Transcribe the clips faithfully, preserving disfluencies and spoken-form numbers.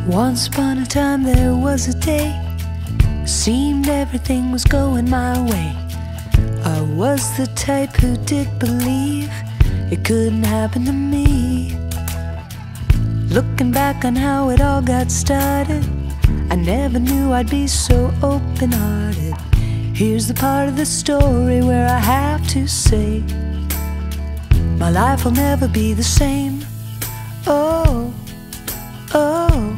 Once upon a time there was a day, seemed everything was going my way. I was the type who did believe it couldn't happen to me. Looking back on how it all got started, I never knew I'd be so open-hearted. Here's the part of the story where I have to say my life will never be the same. Oh, oh.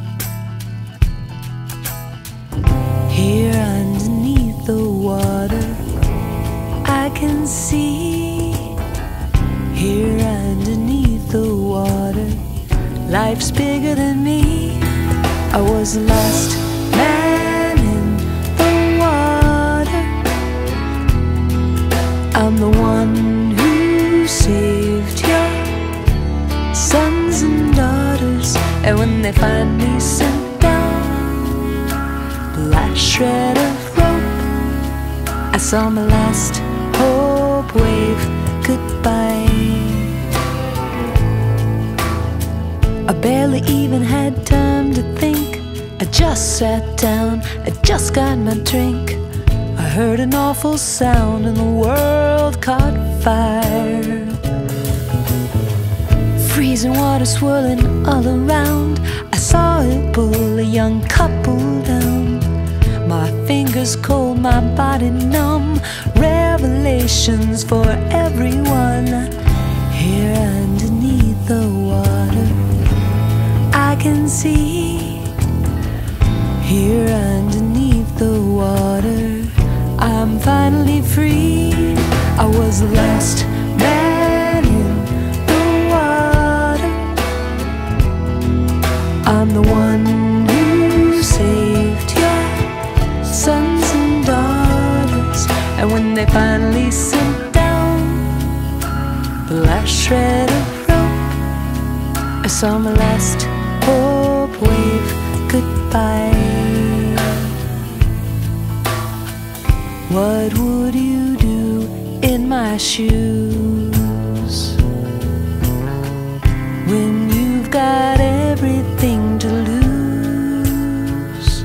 Here underneath the water I can see. Here underneath the water life's bigger than me. I was the last man in the water. I'm the one who saved your sons and daughters. And when they finally sent down the last shred of rope, I saw my last hope wave goodbye. I barely even had time to think. I just sat down, I just got my drink. I heard an awful sound and the world caught fire. Freezing water swirling all around, I saw it pull a young couple down. My fingers cold, my body numb, revelations for everyone. Here underneath the water I can see. Here underneath the water I'm finally free. I was the last man in the water. I'm the one who saved your sons and daughters. And when they finally sent down the last shred of rope, I saw my last hope wave goodbye. What would you do in my shoes when you've got everything to lose?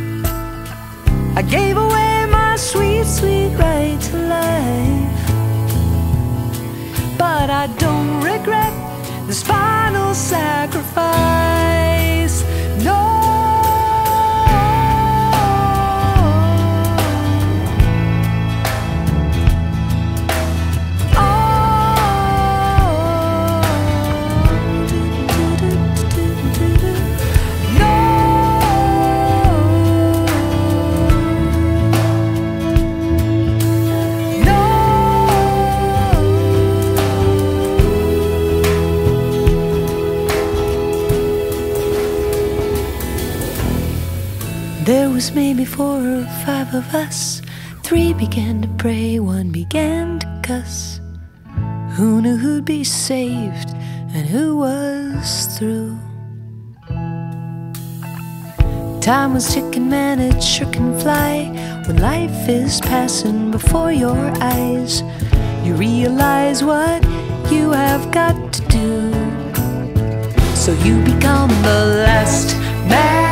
I gave away my sweet, sweet right to life, but I don't regret this final sacrifice. No. There was maybe four or five of us. Three began to pray, one began to cuss. Who knew who'd be saved and who was through? Time was ticking, man, it sure can fly. When life is passing before your eyes, you realize what you have got to do. So you become the last man.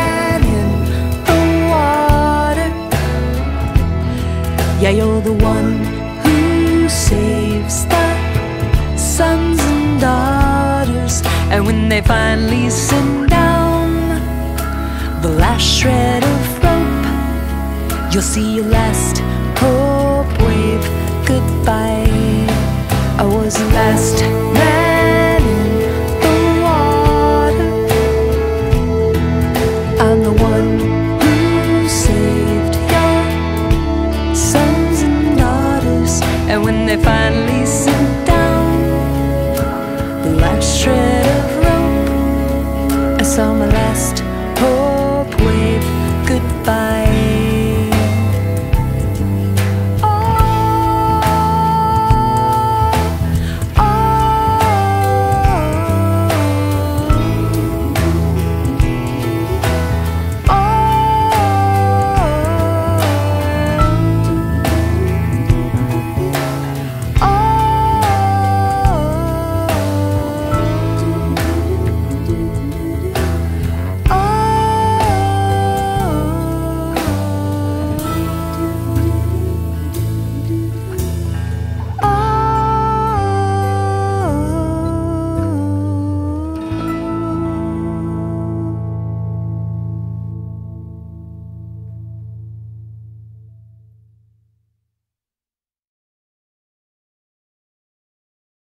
Yeah, you're the one who saves the sons and daughters. And when they finally send down the last shred of rope, you'll see your last hope wave goodbye. I was the last